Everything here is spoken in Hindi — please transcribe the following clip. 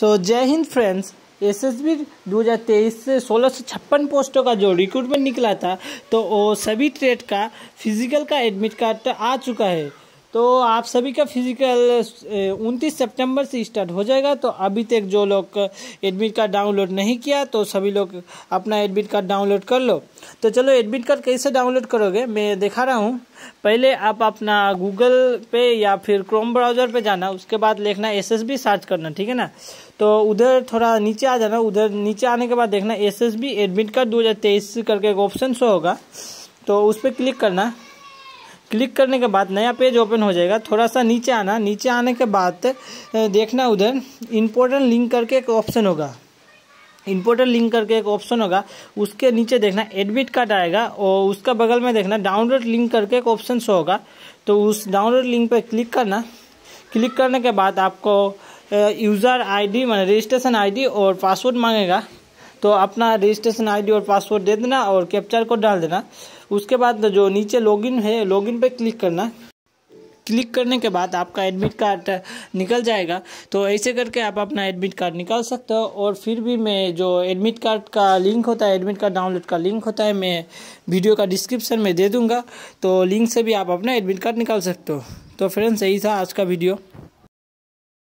सो जय हिंद फ्रेंड्स। एसएसबी 2023 से 1656 पोस्टों का जो रिक्रूटमेंट निकला था तो वो सभी ट्रेड का फिजिकल का एडमिट कार्ड आ चुका है। तो आप सभी का फिजिकल 29 सितंबर से स्टार्ट हो जाएगा। तो अभी तक जो लोग एडमिट कार्ड डाउनलोड नहीं किया तो सभी लोग अपना एडमिट कार्ड डाउनलोड कर लो। तो चलो एडमिट कार्ड कैसे डाउनलोड करोगे मैं दिखा रहा हूँ। पहले आप अपना गूगल पे या फिर क्रोम ब्राउज़र पे जाना, उसके बाद लिखना एसएसबी सर्च करना, ठीक है ना। तो उधर थोड़ा नीचे आ जाना, उधर नीचे आने के बाद देखना एसएसबी एडमिट कार्ड 2023 करके एक ऑप्शन शो होगा, तो उस पर क्लिक करना। क्लिक करने के बाद नया पेज ओपन हो जाएगा। थोड़ा सा नीचे आना, नीचे आने के बाद देखना उधर इम्पोर्टेंट लिंक करके एक ऑप्शन होगा, इम्पोर्टेंट लिंक करके एक ऑप्शन होगा, उसके नीचे देखना एडमिट कार्ड आएगा और उसका बगल में देखना डाउनलोड लिंक करके एक ऑप्शन शो होगा। तो उस डाउनलोड लिंक पे क्लिक करना। क्लिक करने के बाद आपको यूज़र आईडी माने रजिस्ट्रेशन आईडी और पासवर्ड मांगेगा। तो अपना रजिस्ट्रेशन आईडी और पासवर्ड दे देना और कैप्चर कोड डाल देना। उसके बाद जो नीचे लॉगिन है, लॉगिन पे क्लिक करना। क्लिक करने के बाद आपका एडमिट कार्ड निकल जाएगा। तो ऐसे करके आप अपना एडमिट कार्ड निकाल सकते हो। और फिर भी मैं जो एडमिट कार्ड का लिंक होता है, एडमिट कार्ड डाउनलोड का लिंक होता है, मैं वीडियो का डिस्क्रिप्शन में दे दूंगा। तो लिंक से भी आप अपना एडमिट कार्ड निकाल सकते हो। तो फ्रेंड्स यही था आज का वीडियो।